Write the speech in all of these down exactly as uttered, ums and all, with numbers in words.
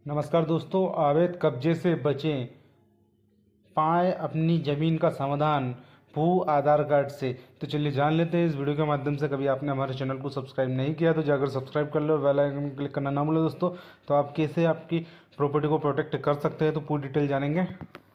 नमस्कार दोस्तों, अवैध कब्जे से बचें, पाएं अपनी ज़मीन का समाधान भू आधार कार्ड से। तो चलिए जान लेते हैं इस वीडियो के माध्यम से। कभी आपने हमारे चैनल को सब्सक्राइब नहीं किया तो जाकर सब्सक्राइब कर लो, बेल आइकन क्लिक करना ना भूलें दोस्तों। तो आप कैसे आपकी प्रॉपर्टी को प्रोटेक्ट कर सकते हैं, तो पूरी डिटेल जानेंगे।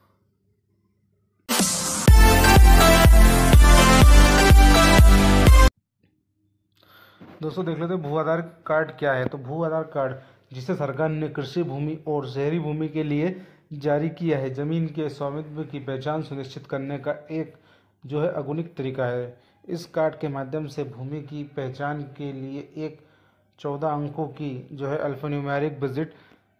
दोस्तों देख लेते हैं भू आधार कार्ड क्या है। तो भू आधार कार्ड, जिसे सरकार ने कृषि भूमि और शहरी भूमि के लिए जारी किया है, जमीन के स्वामित्व की पहचान सुनिश्चित करने का एक जो है आधुनिक तरीका है। इस कार्ड के माध्यम से भूमि की पहचान के लिए एक चौदह अंकों की जो है अल्फान्यूमेरिक डिजिट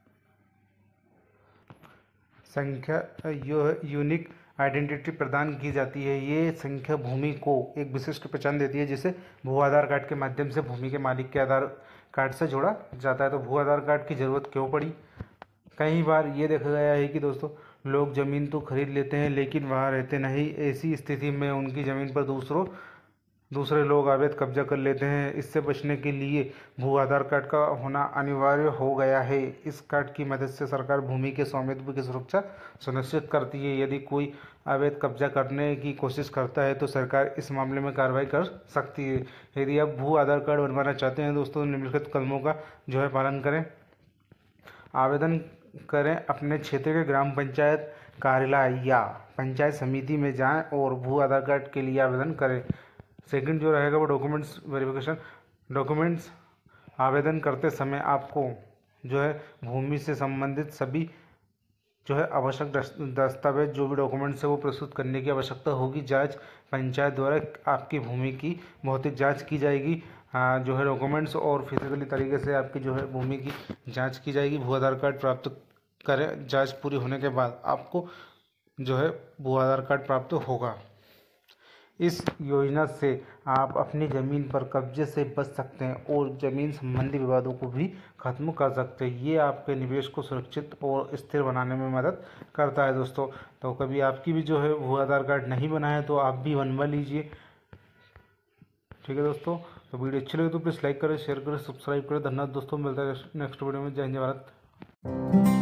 संख्या यूनिक आइडेंटिटी प्रदान की जाती है। ये संख्या भूमि को एक विशिष्ट पहचान देती है, जिसे भू आधार कार्ड के माध्यम से भूमि के मालिक के आधार कार्ड से जोड़ा जाता है। तो भू आधार कार्ड की ज़रूरत क्यों पड़ी? कई बार ये देखा गया है कि दोस्तों लोग ज़मीन तो खरीद लेते हैं लेकिन वहाँ रहते नहीं। ऐसी स्थिति में उनकी ज़मीन पर दूसरों दूसरे लोग अवैध कब्जा कर लेते हैं। इससे बचने के लिए भू आधार कार्ड का होना अनिवार्य हो गया है। इस कार्ड की मदद से सरकार भूमि के स्वामित्व की सुरक्षा सुनिश्चित करती है। यदि कोई अवैध कब्जा करने की कोशिश करता है तो सरकार इस मामले में कार्रवाई कर सकती है। यदि आप भू आधार कार्ड बनवाना चाहते हैं दोस्तों, निम्नलिखित कदमों का जो है पालन करें। आवेदन करें, अपने क्षेत्र के ग्राम पंचायत कार्यालय या पंचायत समिति में जाएं और भू आधार कार्ड के लिए आवेदन करें। सेकंड जो रहेगा वो डॉक्यूमेंट्स वेरिफिकेशन। डॉक्यूमेंट्स आवेदन करते समय आपको जो है भूमि से संबंधित सभी जो है आवश्यक दस्तावेज, जो भी डॉक्यूमेंट्स है वो प्रस्तुत करने की आवश्यकता होगी। जांच, पंचायत द्वारा आपकी भूमि की भौतिक जांच की जाएगी। हाँ, जो है डॉक्यूमेंट्स और फिजिकली तरीके से आपकी जो है भूमि की जांच की जाएगी। भू आधार कार्ड प्राप्त करें, जांच पूरी होने के बाद आपको जो है भू आधार कार्ड प्राप्त होगा। इस योजना से आप अपनी ज़मीन पर कब्जे से बच सकते हैं और ज़मीन संबंधी विवादों को भी खत्म कर सकते हैं। ये आपके निवेश को सुरक्षित और स्थिर बनाने में मदद करता है दोस्तों। तो कभी आपकी भी जो है भू आधार कार्ड नहीं बना है तो आप भी बनवा लीजिए। ठीक है दोस्तों, तो वीडियो अच्छी लगे तो प्लीज़ लाइक करें, शेयर करें, सब्सक्राइब करें। धन्यवाद दोस्तों, मिलता है नेक्स्ट वीडियो में। जय हिंद, जय भारत।